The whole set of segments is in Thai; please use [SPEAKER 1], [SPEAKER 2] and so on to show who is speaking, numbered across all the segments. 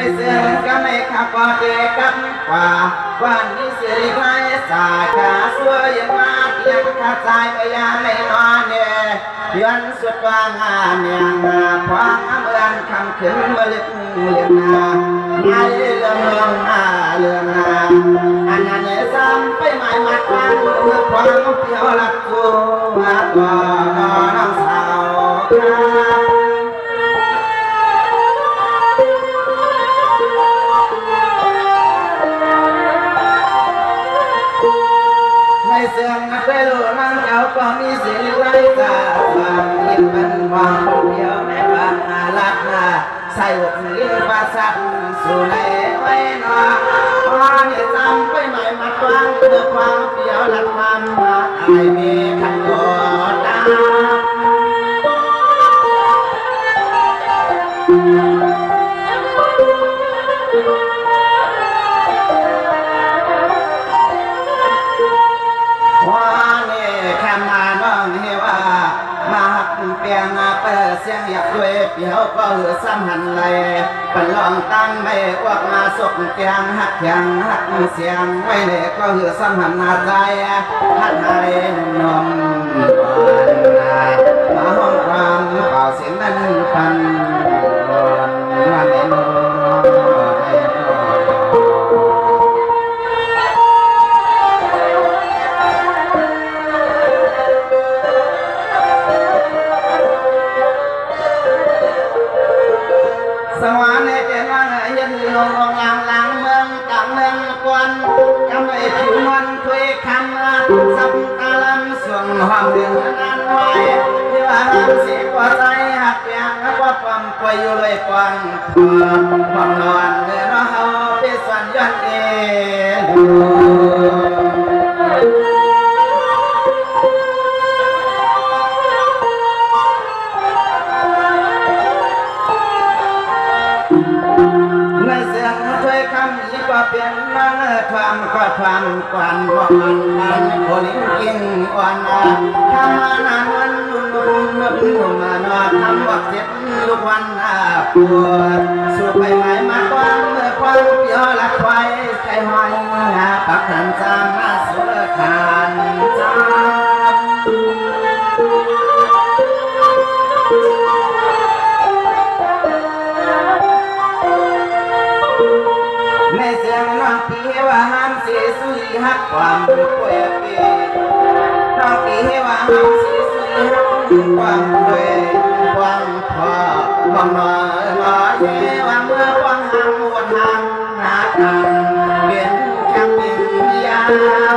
[SPEAKER 1] เสื่อมก็ไม่ขับว่าเด็กกันกว่าวันนี้สิริไกลสายขาสวยยังมาเพียงขาใจไปยังในนอนเนี่ยยันสุดว่างานยังมาคว้างเมืองคำขึ้นมาลึกเลือนนาไม่เรื่องเรื่องเรื่องอันนั้นเนี่ยซ้ำไปไม่มัดวันเมื่อความเพียวหลักกูมาก่อนน้องสาวในเสื่อมได้รู้นั่งเจ้าก็มีสิริไร้ตาความยิ่งเป็นวังเดียวในบางอาลักนาใส่หกลิ้นประสับสู่ในไว้นอพอเนี่ยจำไปใหม่มาตวงเพื่อความเพียวหลักความมาไอมีขันโกตาเปียงเปิดเสียงอยากด้วยเปียวก็หือซ้ำหันเลยเป็นลองตั้งไม่อวกมาสกเตียงหักยังหักเสียงไว้เลยก็หือซ้ำหันนาใจหัดให้นมมาห้องความเป่าเสียงนั้นพันวันเอ็นสวรรค์ในเจริญยันลงลางลางเมืองกำเมืองกวนกำไอผิวมันคุยคำสับตาลำส่วนห้องเดือนนั้นไว้ที่ว่าห้ามเสียกว่าใจหักยังว่าความป่วยอยู่เลยฟังความนอนเดินว่าเขาเป็นส่วนยันเองเปลี่ยนนั่งความก็ความกวนมองมันคนกินอ่อนทำมานานวันนุ่มมานอนทำวักเจ็บลูกวันปวดสู้ไปไหมมากกว่าเมื่อความเพียวหลักไว้ใจหอยปักขันจางมาสุรคานจางในเสียงน้องปีว่าห้ามเสียสุยหักความป่วยปีน้องปีว่าห้ามเสียสุยหักความป่วยความพอความน้อยน้อยว่าเมื่อความห่างวนห่างหากันเปลี่ยนแค่เป็นยาม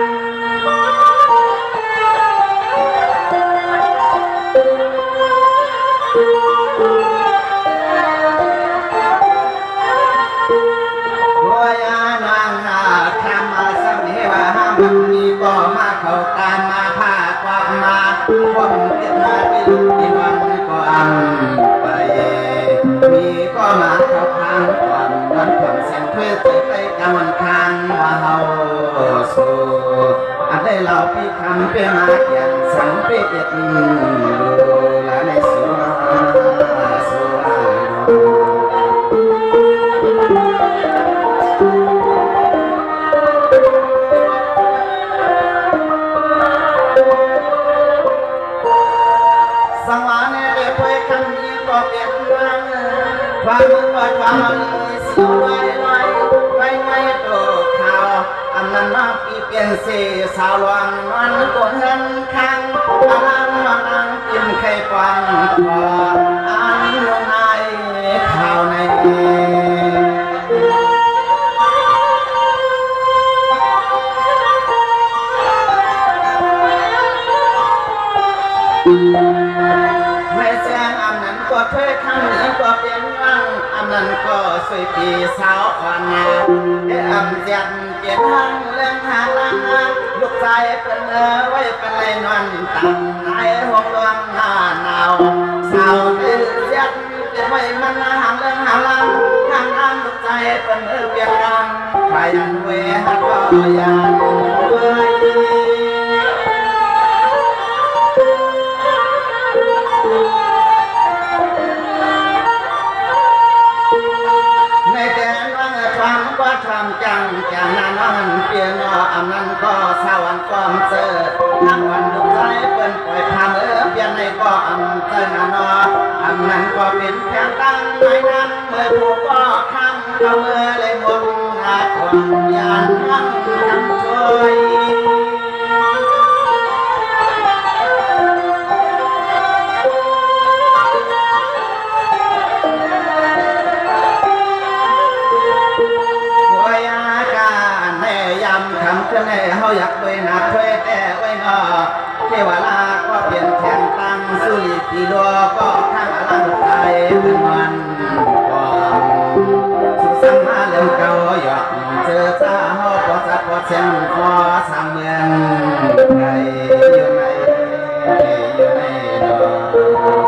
[SPEAKER 1] มีก็มาเข้าตามมาพาความมาความเกิดมาเป็นวันก็อันไปมีก็มาเข้าทางความวันความเสียงเพื่อไปกำมันทางว่าเฮาสู่อันได้เราพี่คำเป็นมาเขียนสังเป็ดดูและในสุราสังวาเนี่ยเด็กไปคำนี้ก็เปลี่ยนเมืองความมือว่าความมีสิวไว้ไม่โตข่าวอันนั้นมาปีเปลี่ยนเสียสาวหลวงมันก็เห็นข้างอลังมานั่งกินไข่ปานคออันลงในข่าวในไม่แจ้งอันนั้นก็เทครั้งนี้ก็เปลี่ยนวังอันนั้นก็สวยปีสาวอ่อนนาอันเจ็บเปลี่ยนทางเรื่องหาลังลูกใจเป็นไว้เป็นไรนอนตั้งในห้องดวงหน้าหนาวสาวตื่นเจ็บเป็นไว้มันหามเรื่องหาลังทางอันลูกใจเป็นเปลี่ยนรังใครยันเวหักก็ยันเว้ยในความเจอทั้งวันดุใจเปิ้นปล่อยพามเปลี่ยนในก็อำเจอนานออำนั้นก็เป็นแผนตั้งไว้นั้นเมื่อผู้ก็ข้างเขาเมื่อเลยหมดหาความยานนั่งคำช่วยในเฮาอยากไปหาเคยแต่ไว้นอเทวลาก็เปลี่ยนแทนตั้งสุริปีโลก็ข้างอลังใจเป็นวันความสุขสังมาเรื่องเก่าหยอกเจอตาเฮาพอจะพอเส้นพอสามเมืองในอยู่ในดอก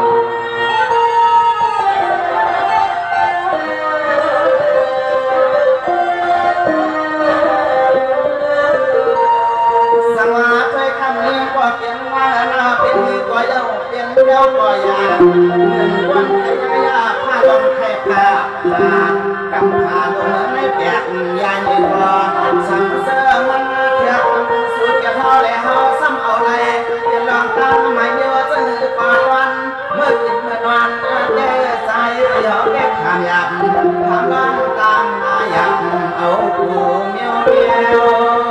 [SPEAKER 1] เจ้าก็อยากเงินวันใครยาผ้าลมใครผ้ากำผ้าลมไม่แปลกยายไม่พอสั่งเสื้อมันเทียบสุดจะพอเลยเฮาซ้ำเอาเลยจะลองตามไม่เยอะจะหือก่อนวันเมื่อกินเมื่อวันแก้ใจเดี๋ยวแก้ขามยับทำร้องตามมายับเอาปูเมียวเมียว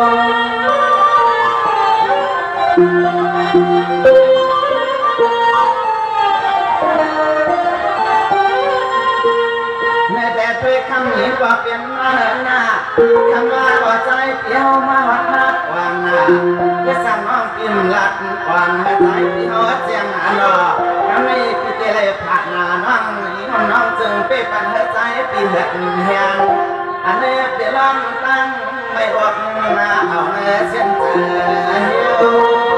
[SPEAKER 1] คำนี้ก็เปลี่ยนมาหน้าคำว่าก็ใจเปียวมาวัดนักกว่างหน้าจะสั่งน้องกินหลัดกว่างให้ใจเปียวเจียงอันดอคำนี้พี่เจเลยผ่านหน้าน้องนี่น้องจึงไปปันให้ใจปีเห็ดเฮียงอันนี้เปียลองตั้งไม่อดหน้าเอาเนื้อเส้นเจอเหี่ยว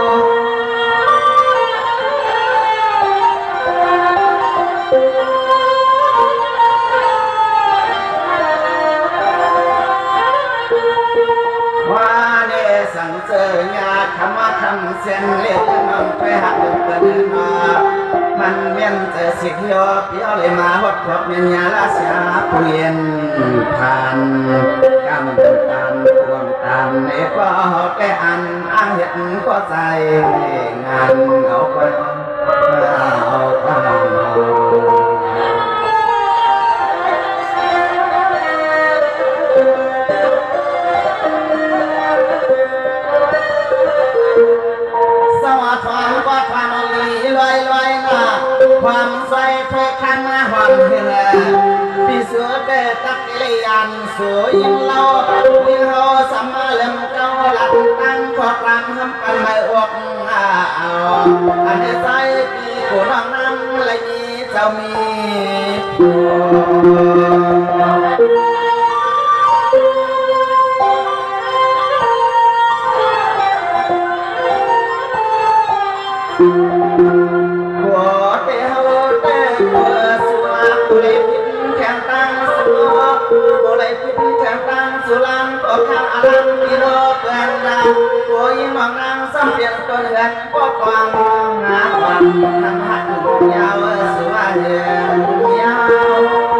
[SPEAKER 1] สั่งเจองาคำว่าคำเส้นเล็กน้องไปหักเปิดมามันเมียนเจอสิเขียวเปียวเลยมาหดพบเมียนยาลาเสียเปลี่ยนผ่านกำตันตามพวงตามในก็แก่อันอ้างเห็นก็ใจงานเอาไปความใส่เพื่อขันมาหอมเหือพี่สวยเดตักเลียนสวยยิ่งเล่ายิ่งเฮาสามารถเล่มเก้าหลักตั้งขอตามทำกันไม่อวกเอาอันนี้ใส่พี่กูน้องน้ำเลยนี่เจ้ามีสุลังก็ข้างอลังกิโลเปลี่ยนนางโวยมองนางซ้ำเปลี่ยนตัวเรือนก็กวางงาหวังทำหักยาวสวยเยือนยาว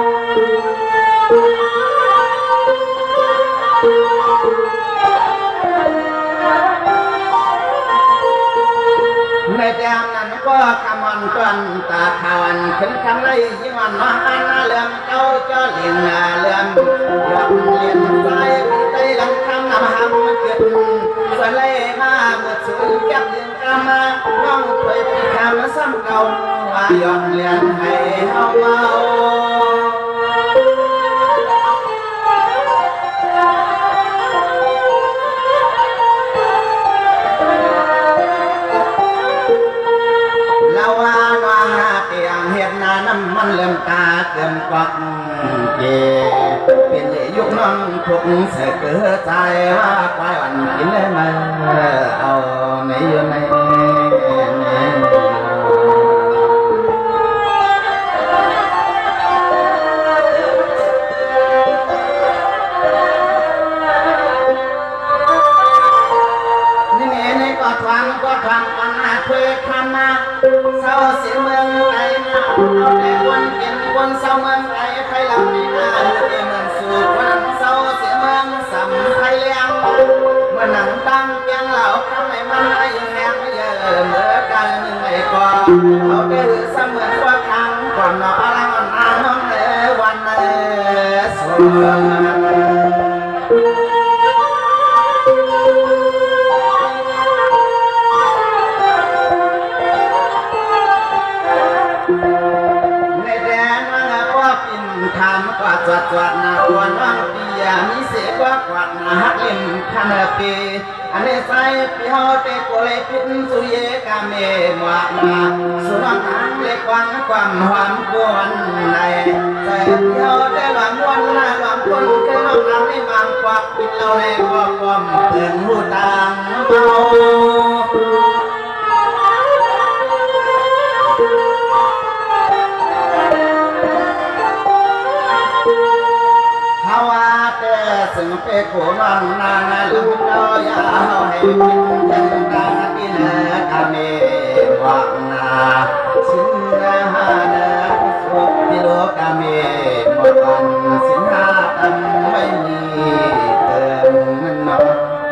[SPEAKER 1] ในแดงนั้นก็คำวันก่อนตาขวันขึ้นคำไรยิ่งวันมาอันเลื่อมเจ้าเจ้าเลี้ยงเลื่อมยอมเลี้ยงใจใจลำคำนำหำเกิดสวยเลยมาเมื่อสูงแก้มยังกำมาน้องเคยพี่คำซ้ำเก่าว่ายอมเลี้ยงให้เฮาเมามันเริ่มตาเกินกวักเย่เป็นยุคน้องทุกเสือเกิดใจว่าควายวันกินได้มาเอาในอยู่ในนี่ก็ทำปัญหาเคยทำมาเศร้าเสียเมืองไทยนะเอาแต่คนเป็นคนเศร้าเมืองไทยใครหลับในหน้าเมืองสู่คนเศร้าเสียเมืองสำไทยเลี้ยงเมื่อหนังตั้งเพียงเหล่าคำได้เสมือนว่าครั้งก่อนนอนอะไรก่อนนานน้องวันสวยในแดนว่ากว่าปิ่นทำกว่าจวดนาควรว่างปียมีเสียกว่ากว่านาฮักเล่นคันปีอันนี้ใส่ปีเฮาเตะโกเลยพิษสุเยกาเมหมวกมาสุนัขหางเล็กวังความหวานกวนในใส่ปีเฮาได้หวังวันหน้าหวังคนแค่น้องน้ำให้บางกวักปิดเราในความความเตือนหูต่างเมาซึ่งเป็นผู้น้องนางลุงน้อยเอาให้เป็นจังตาที่เนื้อกาเมวังนาสินนาหาเนื้อสุขที่โลกาเมวันสินหาตันไม่มีเติมนอน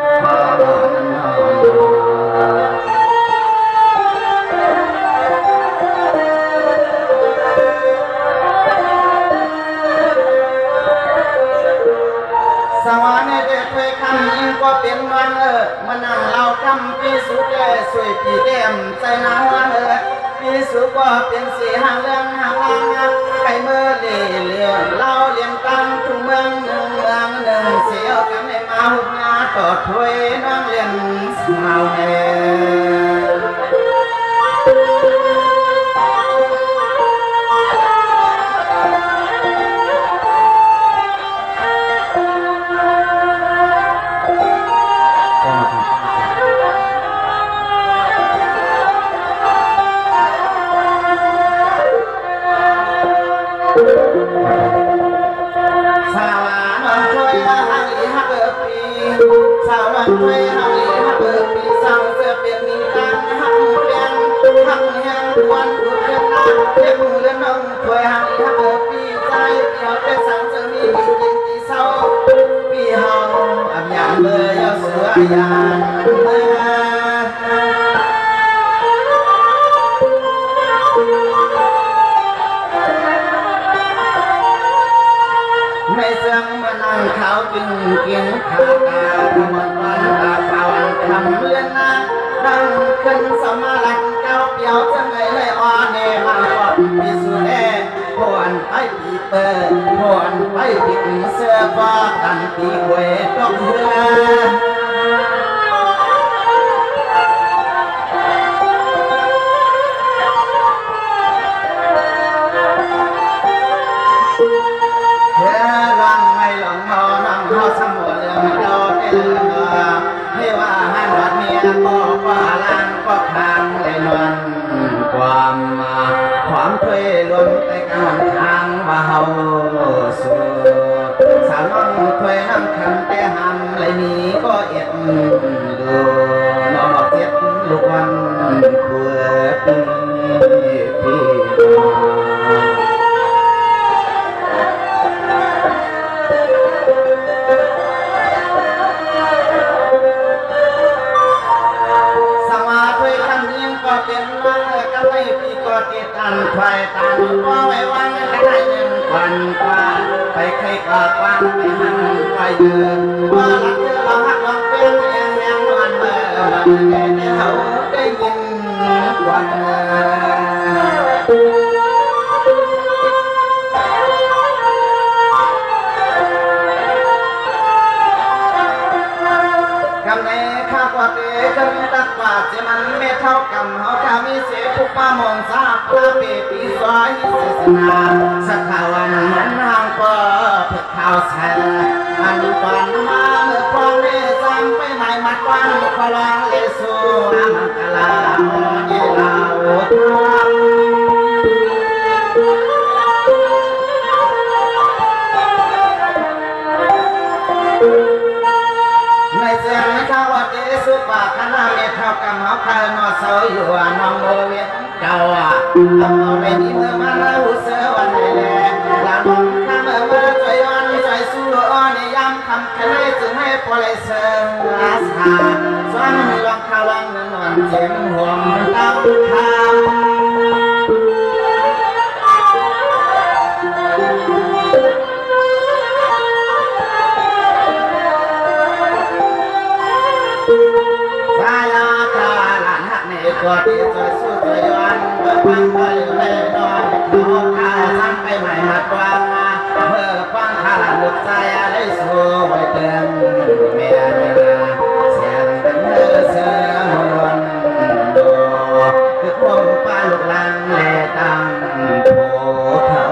[SPEAKER 1] สวรรค์เด็กเคยคำยิ่งก็เป็นวันมานั่งเราคำปีสุดสวยปีเต็มใจหนาวปีสุดก็เป็นสีหางเรื่องหางล่างไก่เมื่อเลี้ยงเราเลี้ยงตั้งทุ่งเมืองหนึ่งเสียวกันในมาหุบงาต่อถ้วยน้องเลี้ยงสาวเนสาวน้องช่วยฮักลีฮักปีสาวน้องช่วยฮักลีฮักปีสาวเสื้อเปลี่ยนมีตังฮักเปลี่ยนฮักแห้งวันดูเรื่องน้ำเลี้ยงเรื่องน้องช่วยฮักลีฮักปีใจเดียวแต่สาวเสื้อมีกินที่เศร้าปีเฮาอับยามเลยเอาเสือยานไม่เสื่อมมานั่งเขาจึงกินข้าวตาหมดวันตาเปล่าคำเลื่อนนาดังขึ้นสมาลังเจ้าเปียวจะไงเลยอ่อนเนมาปอดพิสุเล่พวนไปปีเปิดพวนไปปิดเสื้อฟ้ากันปีเวทต้องเฮือสมุนเรื่องโดดเด่นให้ว่าหันวัดเมียก็ว่าล้างก็ทางเลยนวลความเคยล้วนไปกลางทางว่าเฮาสู่สาวน้องเคยนั่งคันแต่หันเลยนี้ก็เอ็ดดูนอนเจ็ดลูกวันเบื่อพี่เป็นวันก็ไม่พี่ก็ติดตันไฟตันก็ไว้วันก็ได้เงินควันกว่าไปใครก็กว้างไปหันไปเดินว่าหลักเจอเราหักเราเป็นแองวันเมื่อวันเดียวเขาได้ยินวันกำเนิดข้าวกว่าเด็กกันตักบาดจะมันไม่เท่ากับเขาจะมีเสียผู้ป้ามองซาพระเบปีซอยศาสนาสักข่าววันนั้นทางก็เพื่อข่าวแท้อันก่อนมาเมื่อพองได้จำไปใหม่มาควันขอลองเลสูอามังกลาโอเยลาวในเสียงข้าวเดสุปะคณะเมธากับเขาคานอสอยอยู่น้องโมเวเจ้าเอาไปดีเมื่อมาแล้วเสือวันไหนแลลาน้องข้าเมื่อมาใจอ่อนใจสู้อ่อนยำคำคะแนนจึงให้พอเลยเสืออาสาสอนลองข้าวลองนอนเจ็บห่วงดาวทางให้นอนเขาข้าสั่งไปใหม่หัดวางเมื่อฟังข้าลุกใจได้สู้ไว้เตือนเมียเสียงเป็นเธอเสือมวนดูคือความป้าลูกลังเลตังผู้เขา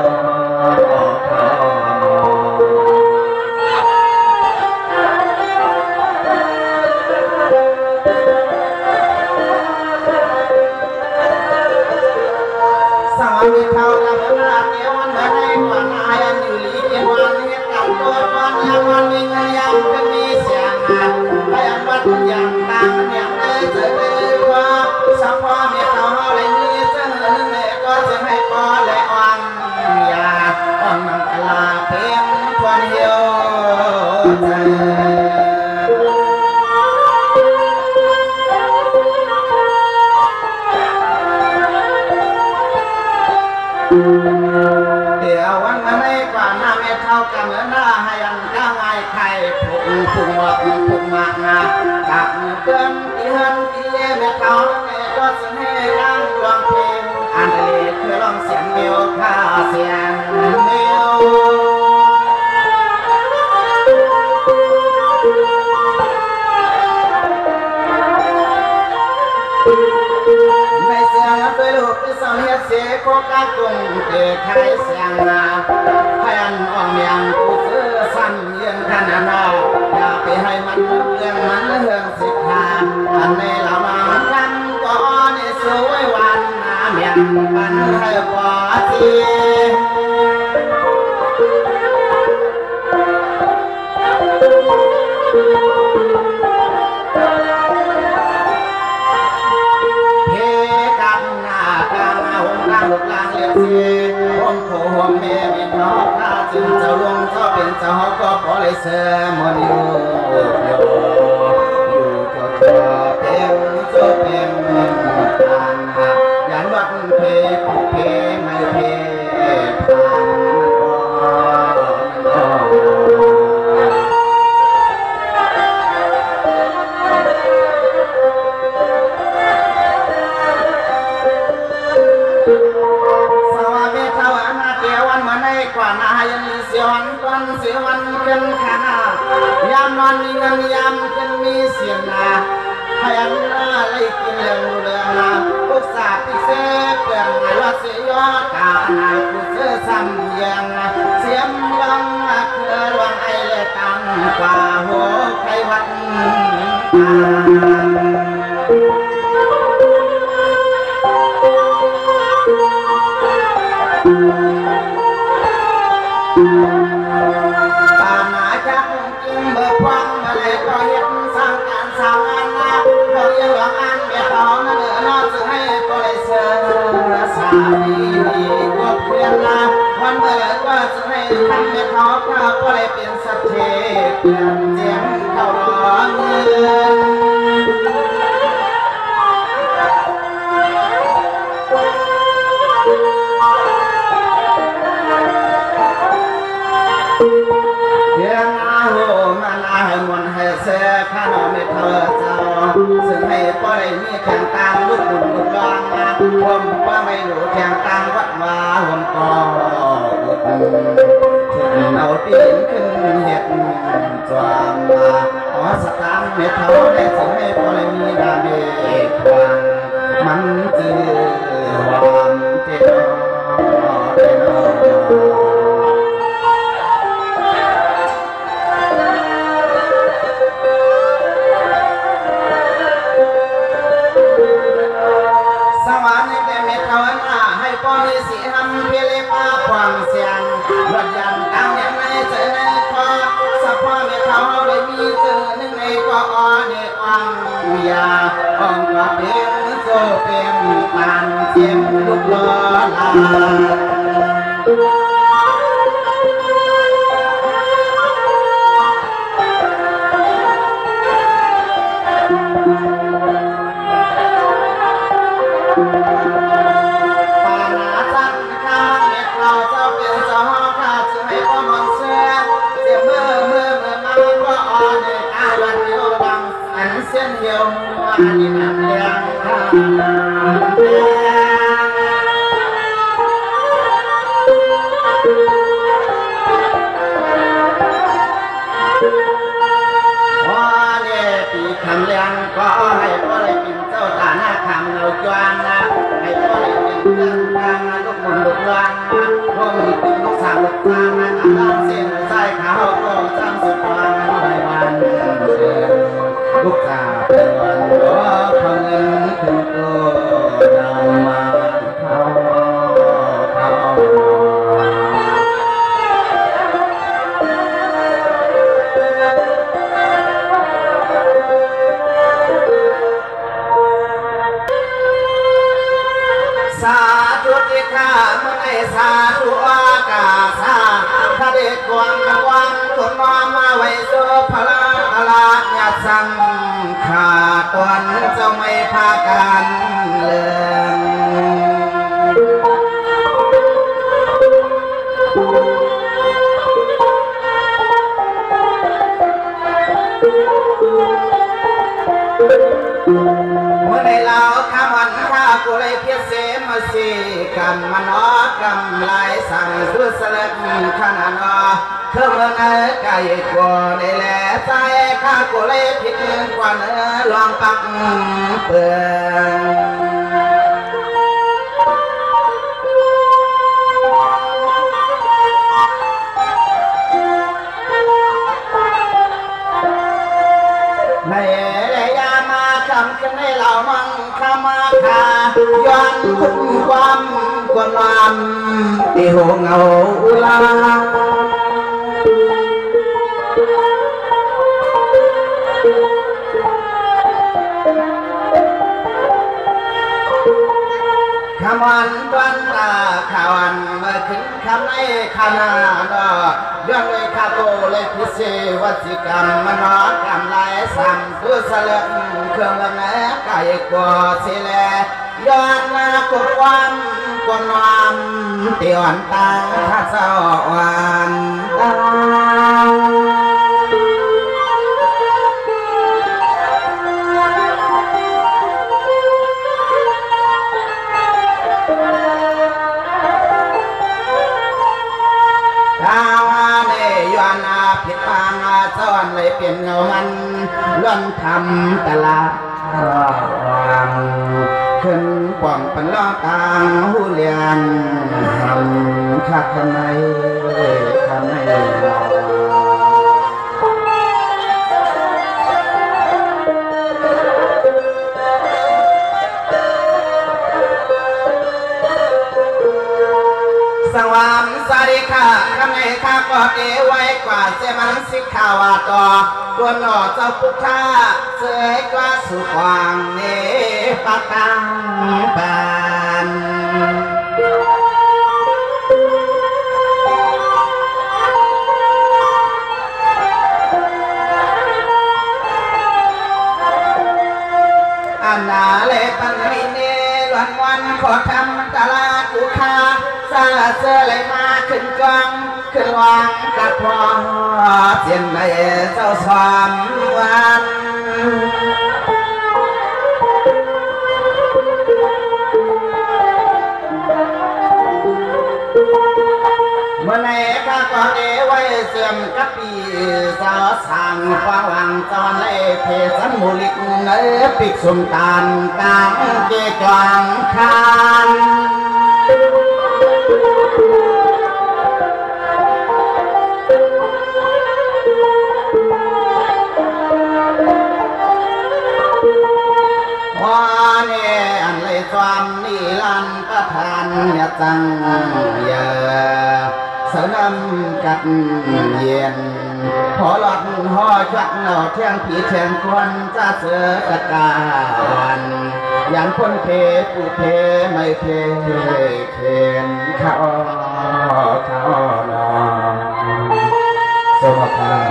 [SPEAKER 1] มีเขาจะเมื่อเดียววันไหนก่อนนายอยู่ลีเดียววันนี้กับตัววันยังวันมีเงินยังจะมีเสียงพยานวัดยังตามยังได้เจอเลยว่าสัมพอมีเขาเลยมีเจ้าหนึ่งเลยก็จะให้พอเลยอ่อนยาอ่อนมังคลาเพียงทวนเหี่ยวใจเดี๋ยววันนั้นไม่กว่าหน้าไม่เท่ากันเหมือนหน้าให้ยังก้าวไงใครผูกหมดผูกมากงาจากเกินที่เฮินที่เย่ไม่เท่าเนี่ยก็จะให้ร่างดวงเพลงอันเดลีคือร้องเสียงเดียวข้าเสียงเดียวในเสียงด้วยลูกที่สาวเฮียเสียโคกากุ้งเตะไข่เสียงนาพยันอ่องยังผู้ซื้อซ้ำเยี่ยงขนาดนาอย่าไปให้มันเรื่องมันเรื่องสิบหานอันในเรามากันก็ในสวยวันน้ำเมียนมันให้พอทีลูกหลานเลี้ยงเสียห่วงผู้ห่วงแม่เป็นน้องข้าจึงเจ้าหลวงเจ้าเป็นเจ้าก็ขอเลยเสมออยู่ก็เธอเป็นเจ้าเป็นทานยันวัดเพเพไม่เพผ่านกว่านายันเสียวันก่อนเสียวันกันขนาดยามนอนมีเงินยามกันมีเสียงนาพยันนาไล่กินเรื่องเรื่องนาพุทธาพิเศษเปลี่ยนไงว่าเสียยอดกานาพุทธซ้ำยังเสียมวังเคือวังไอเล่ตังกว่าหัวใครวัดป่าหนาจักกินเบิกควันอะไรก็เห็นสร้างการสร้างงานนะเรายังหวังอันเบียดเรานั่นเหลือนอกจะให้ก็เลยเชื่อสามีดีกว่าเพื่อนนะวันเมื่อก็จะให้ทำเบียดเขาก็เลยเป็นสัตว์เทเปลี่ยนเสียงเขาร้องเงินเสียข้าหนอไม่เท่าเจ้าซึ่งให้ป้อได้มีแข่งตามลูกบุญลูกลองผมว่าไม่รู้แข่งตามวัดว่าผมก็อุดถึงเอาตีนขึ้นเห็ดจวงขอสตางค์ไม่เท่าได้ซึ่งให้ป้อได้มีดาเบกวางมันจือวางเจ้าก็มีสีหำเพียเลป้าความเสียงรถยันตั้งอย่างไรเจอในคอสัพพะเมฆเขาเลยมีเจอหนึ่งในก็อ่อนเดอังยาอ่องก็เป็นโซเป็นปานเสียงลูกล้อลาเส้นเดียวอันนี้มันเลี้ยงข้าคุณลูกหลานว่ามีเป็นลูกสาวลูกตามาตามเส้นสายขาวก็จำสุดวันในวันลูกสาวเป็นวันรอพเงินถึงตัวดำมาเขาสาธุที่ข้าเมื่อไอ้สาธุอากาศาถ้าเด็กความวันคนน้อมมาไว้สู่พระตลาดยาสังขาตอนเจ้าไม่พากันเลื่องเมื่อในเราข้ามันข้ากุเลยเพียเสมาสีกันมันนอกำลายสั่งดูสลัดขนาดนอเธอเมื่อไงไก่กว่าในแหล่ใจข้ากุเลยผิดกว่าเนื้อลองปักเปื่อนในยามาคำกันในเหล่ามังคามาคาย้อนคุณความกวนนามที่หัวเงาอุลาขมันตันตาขาวันเมื่อขึ้นคำในขานาดย้อนเลยข้าโตเลยพิเศษวัจิกรรมมนอกรรมลายสั่งตัวเสลงเครื่องละแม่ไก่กว่าเสลย้อนมากดความกวนนามเตียนตาข้าเจ้าวันตาผิดทางซ้อนเลยเปลี่ยนเงามันล้วนทำตลาดวางขึ้นป่องเป็นล้อตางหูเลียนทำข้าทำไมสวามสาริค่ะข้าในข้าก็เอไว้กว่าเสมันสิขาวาต่อตัวหน่อเจ้าพุทธาเสยกว่าสุขวางเนปะตังปานอันนาเลปันมิเนล้วนวันขอทำตลาดลูกค้าซาเสเลยมาขึ้นกองขึ้นวางกับพ่อเสียนในเจ้าสามวันเมื่อในข้าก็เอไว้เสียมกับปีสาวสั่งฟ้าวังตอนเลยเพสันมูลิกเนื้อปิกสุมตานกลางเกจางคานความนิรันดร์ประทานยจังเยอเสนำกัดเย็นพอหลอดห่อชักหน่อเที่ยงผีเทียงควันจะเสือกระกานอย่างคนเพผู้เพไม่เพเข็นเขานอนสมภา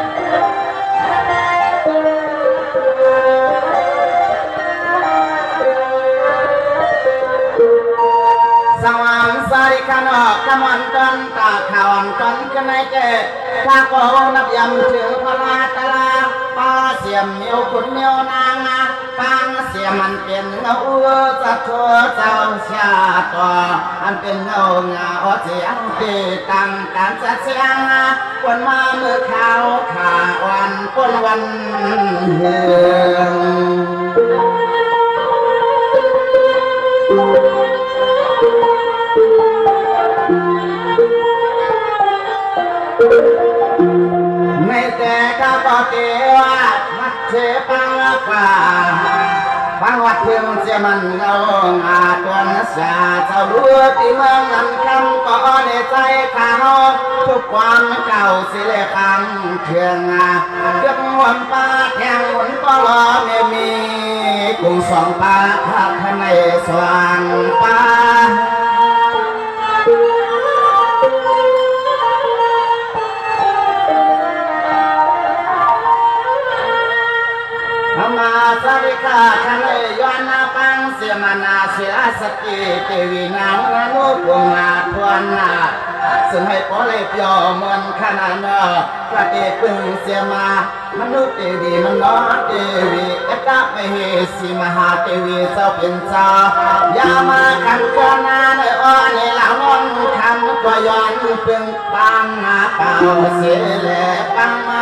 [SPEAKER 1] สว่างสายขนอกขมันต้นตาขาวต้นกันในเกศถ้าก็นับยำถึงพลาตลาปาเสียมเมียวคุณเมียวนางปางเสียมันเป็นเงาจะทั่วเจ้าชาต่ออันเป็นเงาเสียงตีตังการจะเสียงคนมาเมื่อเขาขาวันปนวันเฮืองยมันเงางาตัวนัสยาเจ้ารู้ที่เมืองนั้นคำก็ในใจข้าทุกความเก่าสิเลปังเทืองเกือบหัวป้าแทงหมุนก็รอไม่มีกุ้งสองปลาทักในสว่างป้ามาสริกาทะเลยอนนาปังเสียมานาเสียสติเทวีนางนานุปวงนาทวนนาซึ่งให้ปอเลยเปียวเหมือนขนาดนาพระเอกึงเสียมามนุษย์เทวีมนุษย์เทวีเอกะไม่เหสีมหาเทวีเจ้าเป็นเจ้ายามาขันกนาในอ้อในเหล่านนคำก็ย้อนเพิ่งปังนาเก่าเสียแหลปังมา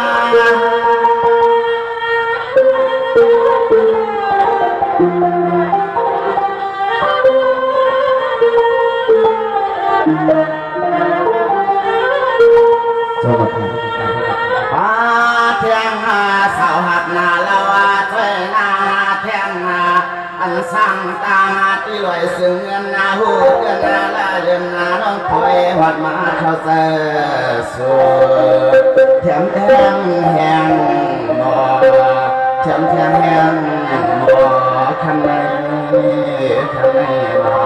[SPEAKER 1] ป้าเทียงสาวหักนาละว่าเทนาเทียงอันสั่งตาที่ลอยซึ่งเงินนาหูเกินนาละเรื่องนาน้องถอยหัดมาเข้าเจอสูเทียมแทงแหงหมอเทียมแทงแหงหมอข้างในหมอ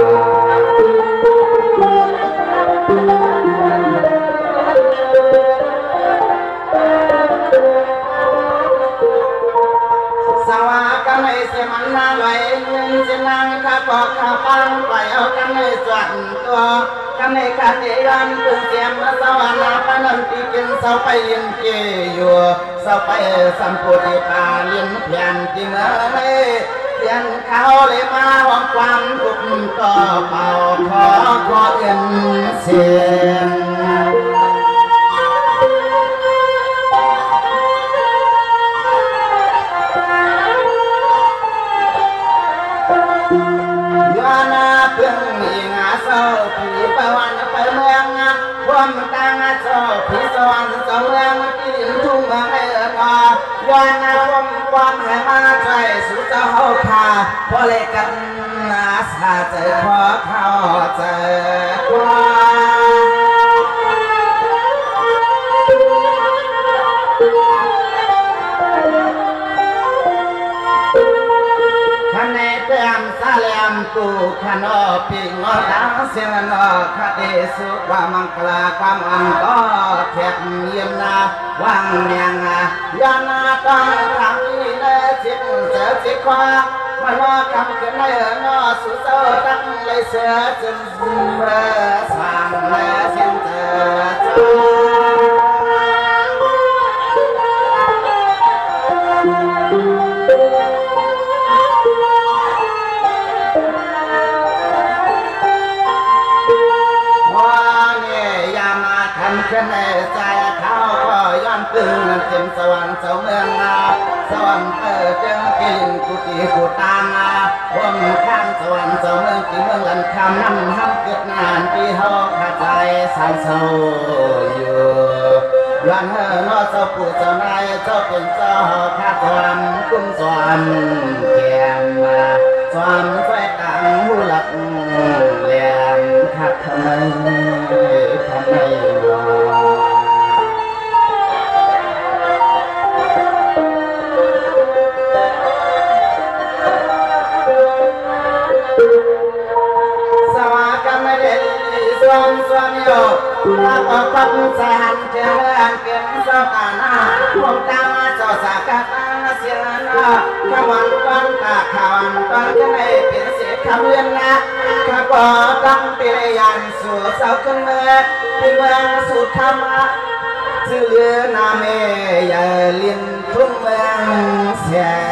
[SPEAKER 1] สวากันในเสมันนาไหลเงินเสนังข้าปอกข้าปังไปเอากันในส่วนตัวกันในคาเทียนตึงเสียมสวรรค์ปนันตีกินเสาไปเลียนเกยอยู่เสาไปสัมปุติปาเลียนเพียนที่เมื่อไรเพียนเขาเลยมาหวังความทุกข์ก็เป่าขอเอ็นเสียงเพื่อนมีงาเศร้าผีไปวันไปเมืองความต่างเจ้าผีสวรรค์เจ้าเมืองที่ดินทุ่งเมืองให้ย้อนความให้มาใจสู่เจ้าเฮาขาพอเลยกันอาสาใจขอเข้าใจสาเลมตูขนอปีงอดังเสียงนอคดีสุความมังคลาความอันก็เทียบเยี่ยมนาวังเมียงยานาต้องทำที่เนื้อจิตเสือจิตความันนอคำขึ้นในนอสุเสตั้งเลยเสือจนเมื่อสั่งเลยเสียงเสือในใจเขาก็ย้อนตึงเต็มสวรรค์เจ้าเมืองสวรรค์เปิดเจ้ากินกุฏิกุฏางผมข้างสวรรค์เจ้าเมืองที่เมืองลันคำน้ำห้ำเกิดนานที่เขาขาดใจสายเศร้าอยู่ย้อนเฮือนอเจ้าปู่เจ้านายเจ้าเป็นเจ้าข้าสวรรค์กุ้งสวรรค์แก้มสวรรค์ไฟต่างหูหลักแหลมขัดทำไมส่วนโยถ้าก็ปักสหันเจริญเกินสตานาผมตามเจ้าสากตาเสียนาขวันต้นตาขวันต้นจะไม่เป็นเสียคำเลื่อนนะข้าก็ตั้งปียันสู่เสาขึ้นเมื่อที่เมืองสุธรรมะชื่อนาเมยลินทุ่งเมืองเสีย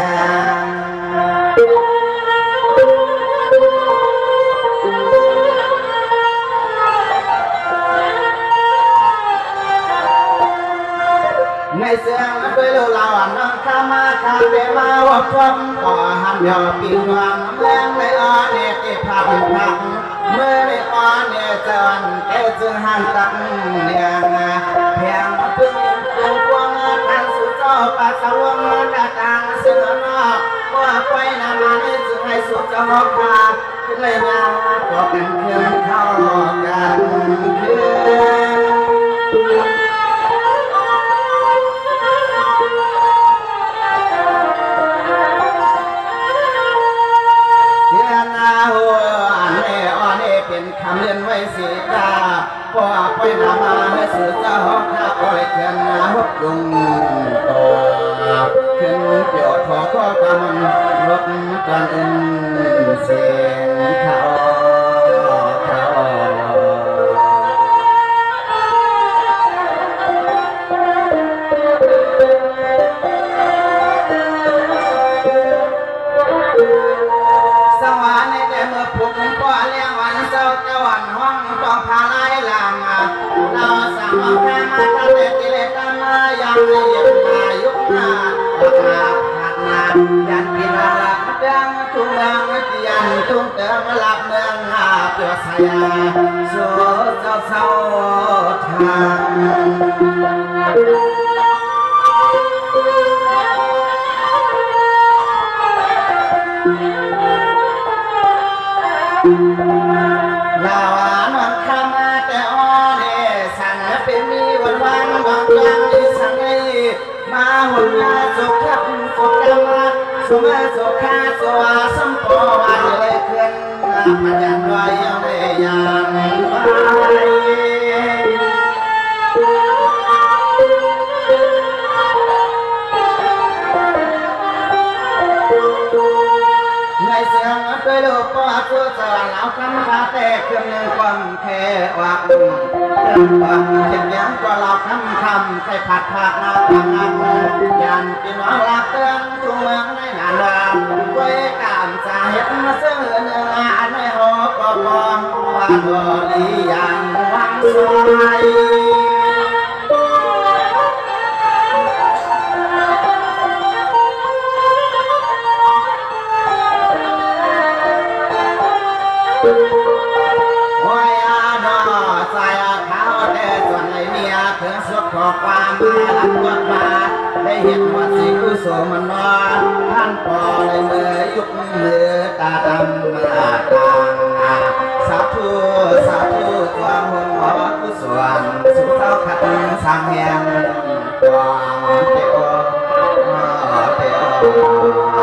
[SPEAKER 1] ในเสียงด้วยลูกเราน้องข้ามาข้าเดมาว่าพบต่อหันยอปีนวงแรงในอ้อเนติพักเมื่อในอ้อเนจวันเอจึงหันตักเนียงเพียงพึ่งพวงทันสุดเจ้าปัสสาวะกระตังเสือนอกว่าไปนามาในจึงให้สุดจะหอกขาเลยมาก็เป็นเพื่อนเข้ากันคืนเทียนาหัวอันนี้อันนี้เป็นคำเรียนไว้สีตาพอไปนามาให้สุดจะหอกขาปล่อยเทียนนาหุบยุงตัวขึ้นเกี่ยวขอข้อกำมันรบกันเอ็นเสียงเขาสวรรค์ในแต่เมื่อพวกผมก็เลี้ยงวันเศร้าจะวันห้องต้องพาไล่ลางเราสามารถมาทำเด็กเล็กมายังไม่หยุดมายุบมาผัดมายันกินหลับดังทุ่งดังยันทุ่งเติมหลับเมืองเปลือกสายโซ่เจ้าเศร้าทางลาวานวันคำแต่อ้อเนี่ยสั่งเป็นมีวันวันบางอย่างที่สั่งให้มาหุ่นมาสุขขับสุขกรรมสุขสุขข้าสวาสัมปวันเลยเกินมันยังรอยยังได้ยังในเสียงไปลูกป้าตัวสว่างเหล่าคำคาแต่เครื่องหนึ่งความแค่วักเครื่องความเจ็บยังก็เราคำใส่ผัดผักนาทำงานยันกินน้องรักเตือนทุ่งเมืองในงานรำไว้กามสาเหตุมาเสนอเนื้องานในหอกก็มองว่าบริยังวังสวยโอ้ยนอใส่ขาวแต่ส่วนในเมียเธอสุดขอความมาลับกดมาได้เห็นว่าสิกุศลมันนอนท่านปอในมือยุบมือตาดำมาต่างสาธุสาธุตัวหัวกุศลสุขเท่าขัดสร้างแห่งตัวเตโอเตโอ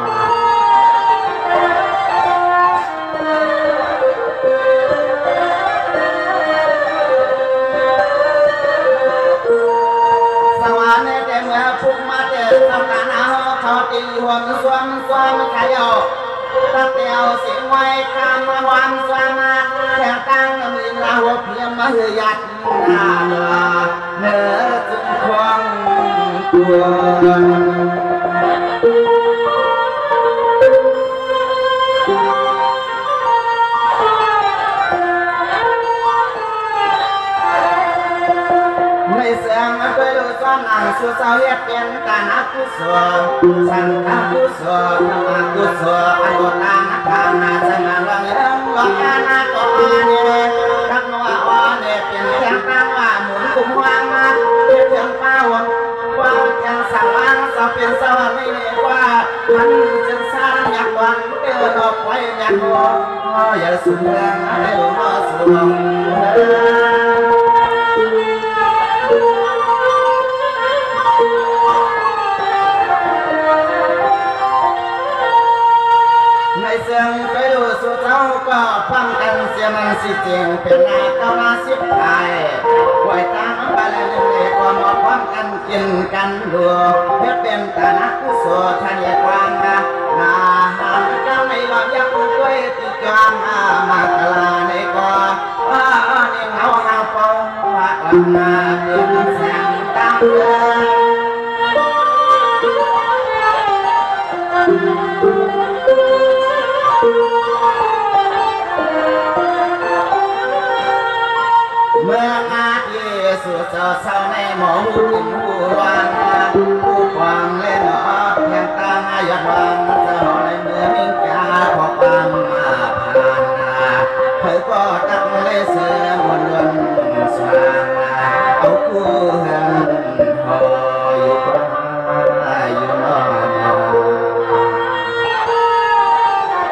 [SPEAKER 1] พุกมาเดินทำการเอาเขาตีหัวสวมขยอตะเตียวเสียงไว้คำมาวันสวามาแถวตั้งมีลาหัวเพียงมาเหือยัดหน้าเนื้อจึงควงในเสียงไปดูซ้อนหลังสุดเศร้าเฮ็ดเป็นตานักกุศลสังฆกุศลธรรมกุศลอนุตานักทางนาสมาเรื่องหลงอาณาโกเนี่ยรักนัวอ่อนเนี่ยเป็นเสียงตั้งว่าหมุนกุมวางมาเพียงเสียงป้าวนว่าจังสังวางสาวเป็นสวรรค์ไม่ได้ว่ามันจึงสร้างอยากวันเดินออกไว้อยากหัวอย่าสูงแรงให้หลวงพ่อสูงเสียงไปดูสุดเท้าก็ฟังกันเสียมันสิจริงเป็นนาเก้านาสิบไทยไหวตาน้ำบาลเล็กก็มาฟังกันกินกันดูเพื่อเป็นตานักกุศลทันยกวางนาหางเจ้าในหลอดยักษ์ด้วยติจามมาตลาในก่อนี่เงาหาฟองว่าอันนาเป็นแสงตั้งเมื่ออาทิตย์สุดเศร้าในหมองหูกินหูวันผู้ฟังเล่นแห่งตาหยาดวันจะหอยเมื่อมิ่งกาขอความมาผ่านเธอก็ตั้งเลยเสือมวนวนสว่างเอาคู่เฮือนหอยอยู่นอน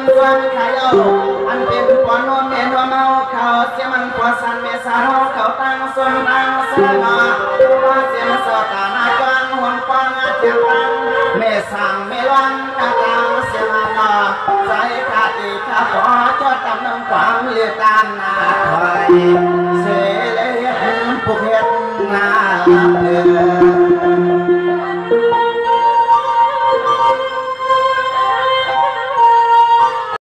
[SPEAKER 1] ฟังขายเอาอันเป็นปอนนเมนเมาเขาเสียมันปวสันเมสาเขาตั้งส่วนตั้งเสนาว่าเสียมสตานาจังหุ่นปังเจียตังเมสังเมลังกาตังเสียมานาใส่ขาตีขาขอจอดตำน้ำความเลือดตานนาคอย